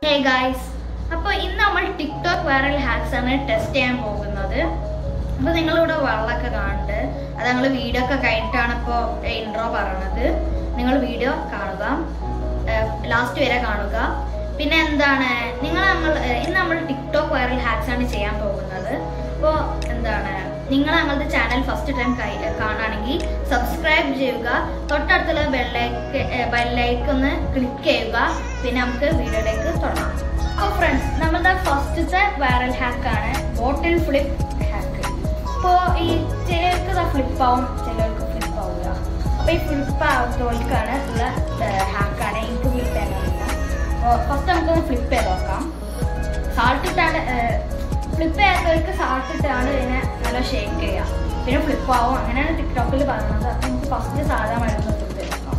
Hey guys, അപ്പോൾ ഇന്ന് നമ്മൾ ടിക്ടോക്ക് വൈറൽ ഹാക്സ് ആണ് ടെസ്റ്റ് ചെയ്യാൻ പോകുന്നത്. അപ്പോൾ നിങ്ങളിവിടെ വെള്ളമൊക്കെ കാണുന്നുണ്ട്. അത് ഞങ്ങൾ വീഡിയോ ഒക്കെ കഴിഞ്ഞിട്ടാണ് ഇപ്പോൾ ഇൻട്രോ പറയുന്നത്. നിങ്ങൾ വീഡിയോ കാണുക, ലാസ്റ്റ് വരെ കാണുക. പിന്നെ എന്താണ് ഇന്ന് നമ്മൾ ടിക്ടോക്ക് വൈറൽ ഹാക്സ് ആണ് ചെയ്യാൻ പോകുന്നത്. അപ്പോൾ നിങ്ങൾ ഞങ്ങളുടെ ചാനൽ ഫസ്റ്റ് ടൈം കാണുകയാണെങ്കിൽ സബ്സ്ക്രൈബ് ചെയ്യുക, തൊട്ടടുത്തുള്ള ബെല്ലൈക്കൺ ഒന്ന് ക്ലിക്ക് ചെയ്യുക. പിന്നെ നമുക്ക് വീഡിയോയിലേക്ക് തുടങ്ങാം. അപ്പോൾ ഫ്രണ്ട്സ്, നമ്മളുടെ ഫസ്റ്റത്തെ വൈറൽ ഹാക്കാണ് ബോട്ടിൽ ഫ്ലിപ്പ് ഹാക്ക്. അപ്പോൾ ഈ ചിലർക്ക് ഫ്ലിപ്പ് ആവും, ചിലർക്ക് ഫ്ലിപ്പ് ആവില്ല. അപ്പോൾ ഈ ഫ്ലിപ്പ് ആവാത്തവർക്കാണ് ഉള്ള ഹാക്കാണ്. എനിക്ക് ഫ്ലിപ്പ് ചെയ്യാനില്ല. അപ്പോൾ ഫസ്റ്റ് നമുക്കൊന്ന് ഫ്ലിപ്പ് ചെയ്ത് നോക്കാം. സാൾട്ട് ഇട്ടാണ് ഫ്ലിപ്പ് ചെയ്യാത്തവർക്ക് സാൾട്ട് ഇട്ടാണ് ഇതിനെ നല്ല ഷേക്ക് ചെയ്യുക, പിന്നെ ഫ്ലിപ്പ് ആവും. അങ്ങനെയാണ് ടിക്ടോക്കിൽ പറയുന്നത്. അപ്പോൾ നമുക്ക് ഫസ്റ്റ് സാധാ മരുന്ന് ഫ്ലിപ്പ് ചെയ്ത് നോക്കാം.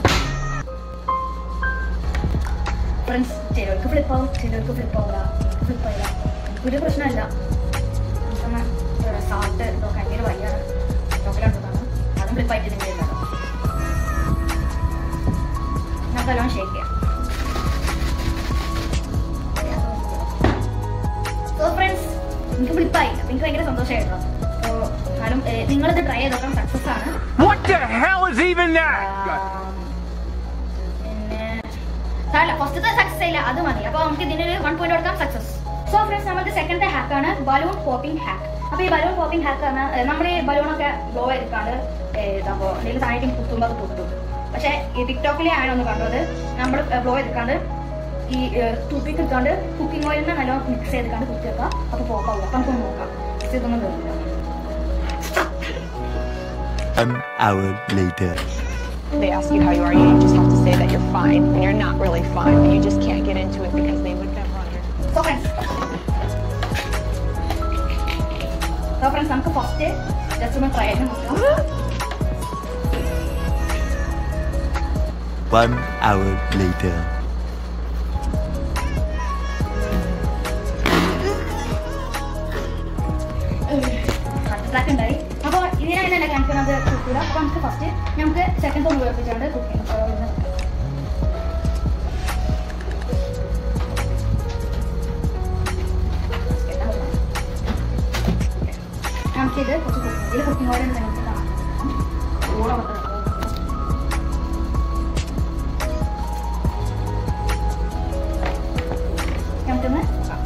ഫ്രണ്ട്സ്, ചിലർക്ക് ഫ്ലിപ്പ് ആവും, ചിലർക്ക് ഫ്ലിപ്പ് ആവില്ല. ഫ്ലിപ്പ് ആയില്ല, ഒരു പ്രശ്നമല്ല. നമുക്കൊന്ന് സാൾട്ട് ഇതൊക്കെ ഭയങ്കര വയ്യാണ്. ടിക്ടോക്കിലുള്ളതാണ്, അതും ഫ്ലിപ്പായിട്ട് ഇതിൻ്റെ ഉണ്ടാകും. നമുക്കെല്ലാം ഷേക്ക് ചെയ്യാം. സോ ഫ്രണ്ട്സ്, എനിക്ക് ഫ്ലിപ്പായി. അപ്പം എനിക്ക് ഭയങ്കര സന്തോഷമായിരുന്നു. അപ്പോൾ കാരണം നിങ്ങളിത് ട്രൈ ചെയ്തൊക്കെ സക്സസ് ആണ്. പിന്നെ ഫസ്റ്റത്തെ സക്സസ് ഇല്ല, അത് മതി. അപ്പോൾ നമുക്ക് ഇതിനൊരു 1 പോയിന്റ് കൊടുക്കാം, സക്സസ്. സോ ഫ്രണ്ട്സ്, നമ്മുടെ സെക്കൻഡത്തെ ഹാക്കാണ് ബലൂൺ പോപ്പിംഗ് ഹാക്ക്. അപ്പോൾ ഈ ബലൂൺ പോപ്പിംഗ് ഹാക്ക് ആണ് നമ്മുടെ ഈ ബലൂണൊക്കെ ബ്ലോ ചെയ്തിട്ടാണ് അപ്പോൾ എന്തെങ്കിലും സാധനം കുത്തുമ്പോൾ അത് പൊട്ടും. പക്ഷേ ഈ ടിക്ടോക്കിലെ ആണൊന്ന് കണ്ടത്, നമ്മൾ ബ്ലോ ചെയ്തിട്ടാണ്ട് ഈ ടൂപ്പിക്ക് എടുക്കാണ്ട് കുക്കിംഗ് ഓയിലിനെ നല്ല മിക്സ് ചെയ്തിട്ടാണ്ട് കുത്തി വെക്കുക. അപ്പോൾ പോപ്പാവില്ല. അപ്പം നമുക്ക് നോക്കാം. ഇതൊന്നും തരില്ല. They ask you how you are, you just have to say that you're fine, and you're not really fine, but you just can't get into it because they would never understand. So friends, നമുക്ക് first just ഒന്ന് try ചെയ്ത് നോക്കാം. 1 hour later. ഉണ്ടായി. അപ്പോൾ ഇതിനാണ് തന്നെ കാണിക്കുന്നത് കുക്കില്ല. അപ്പോൾ നമുക്ക് ഫസ്റ്റ് നമുക്ക് സെക്കൻഡ് ഒന്ന് ഉപയോഗിച്ചുകൊണ്ട് കുക്കിംഗ് നമുക്കിത് കുറച്ച് ഇതിൽ കുക്കിംഗ് ഓയിൽ നമുക്ക് കാണാം. നമുക്കൊന്ന്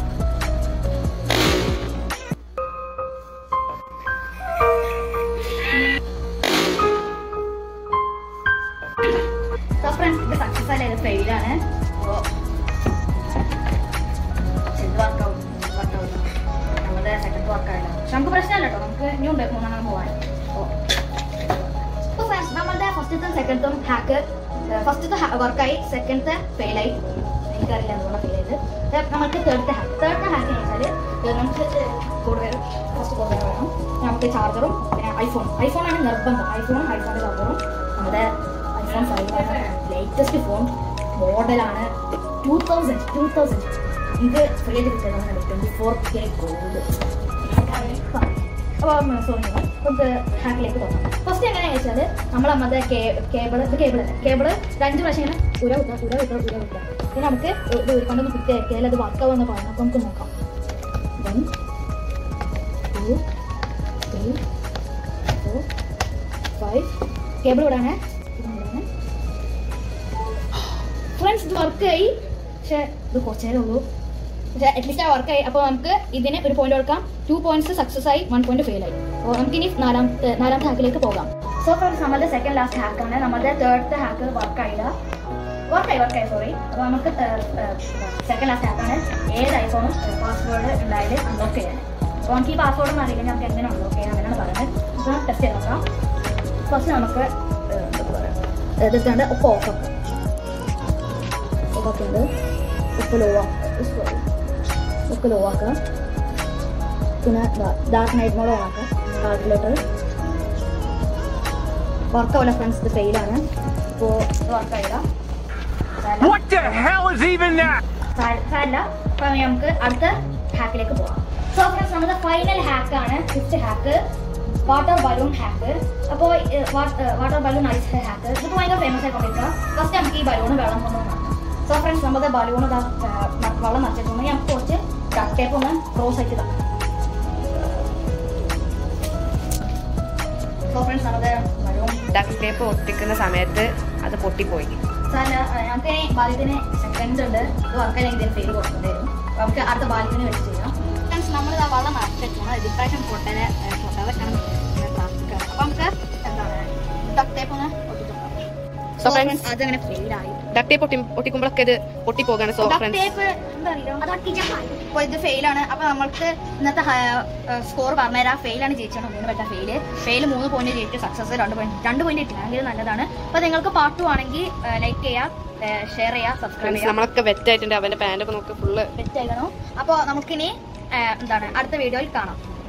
ഫ്രണ്ട്സ്, ഇത് സക്സസ് അല്ല, ഇത് ഫെയിലാണ്. അപ്പോൾ വർക്കാവും നമ്മുടെ സെക്കൻഡ് വർക്കായില്ല. പക്ഷെ നമുക്ക് പ്രശ്നമല്ല കേട്ടോ, നമുക്ക് ഇനിയും ഉണ്ട് 3 പോകാൻ. അപ്പോൾ ഫ്രണ്ട്സ്, നമ്മളുടെ ഫസ്റ്റത്തെ സെക്കൻഡും ഹാക്ക് ഫസ്റ്റത്തെ വർക്കായി, സെക്കൻഡത്തെ ഫെയിലായി. എനിക്കറിയില്ല എന്തുകൊണ്ടാണ് ഫെയിൽ ആയത്. നമുക്ക് തേർഡത്തെ ഹാക്ക് എന്ന് വെച്ചാൽ നമുക്ക് കൂടുതൽ ഫസ്റ്റ് കൂടുതൽ വേണം. നമുക്ക് ചാർജറും പിന്നെ ഐഫോണാണ് നിർബന്ധം. ഐഫോണിൻ്റെ ചാർജറും നമ്മുടെ iPhone 5 ലേറ്റസ്റ്റ് ഫോൺ മോഡലാണ്. 2000 ഇത് ഫ്രീ ആയിട്ട് കിട്ടുന്നതാണ്. 24K gold. അപ്പോൾ സോറി, നമുക്ക് ഹാക്കിലേക്ക് പോകാം. ഫസ്റ്റ് എങ്ങനെയാണെന്ന് വെച്ചാൽ നമ്മൾ നമ്മുടെ കേബിള് 5 പ്രാവശ്യം ഇങ്ങനെ ഉര കുത്തുക. പിന്നെ നമുക്ക് ഇത് കൊണ്ടൊന്ന് കുത്തി വെക്കിയാൽ അത് വർക്കാവുമെന്ന് പറഞ്ഞു. അപ്പോൾ നമുക്ക് നോക്കാം. 1 2 3 4 5 കേബിൾ ഇവിടെയാണ്. ഫ്രണ്ട്സ്, ഇത് വർക്കായി. പക്ഷേ ഇത് കുറച്ച് നേരം ഉള്ളൂ. പക്ഷേ അറ്റ്ലീസ്റ്റ് ആ വർക്കായി. അപ്പോൾ നമുക്ക് ഇതിന് ഒരു പോയിന്റ് കൊടുക്കാം. 2 പോയിന്റ്സ് സക്സസ് ആയി, 1 പോയിന്റ് ഫെയിൽ ആയി. അപ്പോൾ നമുക്കിനി നാലാമത്തെ ഹാക്കിലേക്ക് പോകാം. സോ ഫ്രണ്ട്സ്, നമ്മുടെ സെക്കൻഡ് ലാസ്റ്റ് ഹാക്കാണ്. നമ്മുടെ തേർഡത്തെ ഹാക്ക് വർക്കായി സോറി. അപ്പോൾ നമുക്ക് സെക്കൻഡ് ലാസ്റ്റ് ഹാക്കാണ്. ഏത് ഐഫോണും പാസ്വേഡ് ഉണ്ടായാലും അൺലോക്ക് ചെയ്യാൻ. അപ്പോൾ നമുക്ക് ഈ പാസ്വേഡ് ഒന്നും അറിയില്ലെങ്കിൽ നമുക്ക് എങ്ങനെ അൺലോക്ക് ചെയ്യാം അങ്ങനെയാണ് പറയുന്നത്. അപ്പോൾ ടെസ്റ്റ് ചെയ്ത് നോക്കാം. ഫസ്റ്റ് നമുക്ക് എടുത്തുകൊണ്ട് ഒപ്പം ഓഫാക്കാം. ഉപ്പ് ലോ ആക്കുക. പിന്നെ ഡാർക്ക് നൈറ്റ് മോഡ് ഓൺ ആക്കുക. കാൽക്കുലേറ്റർ വർക്കാവില്ല ഫ്രണ്ട്സ്, ഇത് ഫെയിലാണ്. ഇപ്പോൾ ഇത് വർക്കായില്ല. സാരില്ല. അപ്പോൾ നമുക്ക് അടുത്ത ഹാക്കിലേക്ക് പോകാം. സോ ഫ്രണ്ട്സ്, നമ്മുടെ ഫൈനൽ ഹാക്കാണ്, 5th hack, water balloon hack. അപ്പോൾ വാട്ടർ ബലൂൺ ഐസ് ഹാക്ക് ഇത് ഭയങ്കര ഫേമസ് ആയിക്കൊണ്ടിരിക്കുക. ഫസ്റ്റ് നമുക്ക് ഈ ബലൂൺ വെള്ളം കൊണ്ടുവന്ന് സോ ഫ്രണ്ട്സ് നമ്മുടെ ബലൂൺ വെള്ളം നിറച്ചിട്ടുണ്ട്. ഞാൻ കുറച്ച് ഡക്ക് ടേപ്പ് ഒന്ന് ക്രോസ് ആയിട്ട് തരാം. സോ ഫ്രണ്ട്സ് നമ്മുടെ ബലൂൺ ഡക്ക് ടേപ്പ് ഒട്ടിക്കുന്ന സമയത്ത് അത് പൊട്ടിപ്പോയി. നമുക്ക് ബാല്യത്തിന് സെക്കൻഡ് ഉണ്ട്. അത് വർക്കാണെങ്കിൽ ഇതിന് പേര് കൊടുക്കേണ്ടി വരും. നമുക്ക് അടുത്ത ബാല്യത്തിന് വെച്ച് ചെയ്യാം. ഫ്രണ്ട്സ് നമ്മൾ ആ വെള്ളം നിറച്ചിട്ടുണ്ട്. ഡിപ്രഷൻ പൊട്ടനെ പൊട്ടാതൊക്കെയാണ് പ്രാർത്ഥിക്കുന്നത്. അപ്പോൾ നമുക്ക് എന്താണ് ഡക്ക് ടേപ്പ് ഒന്ന് അതങ്ങനെ ഫെയിലായി. ഡക്ക് ടേപ്പ് ഒട്ടിക്കുമ്പോഴൊക്കെ ഇത് പൊട്ടിപ്പോകാണ്. സോ ഫ്രണ്ട്സ് അപ്പോൾ ഇത് ഫെയിലാണ്. അപ്പോൾ നമ്മൾക്ക് ഇന്നത്തെ സ്കോർ പറഞ്ഞുതരാം. ഫെയിലാണ് ജയിച്ചാണ് 3 പെട്ട ഫെയിൽ 3 പോയിന്റ് ജയിച്ചു. സക്സസ് 2 പോയിന്റ് ഇട്ടില്ല. എങ്കിലും നല്ലതാണ്. അപ്പോൾ നിങ്ങൾക്ക് പാർട്ട് 2 ആണെങ്കിൽ ലൈക്ക് ചെയ്യുക, ഷെയർ ചെയ്യുക, സബ്സ്ക്രൈബ് ചെയ്യുക. നമ്മളൊക്കെ വെറ്റായിട്ടുണ്ട്. അവന്റെ പാൻറ്റൊക്കെ നോക്കി ഫുള്ള് വെറ്റായിക്കണോ. അപ്പോൾ നമുക്കിനി എന്താണ് അടുത്ത വീഡിയോയിൽ കാണാം.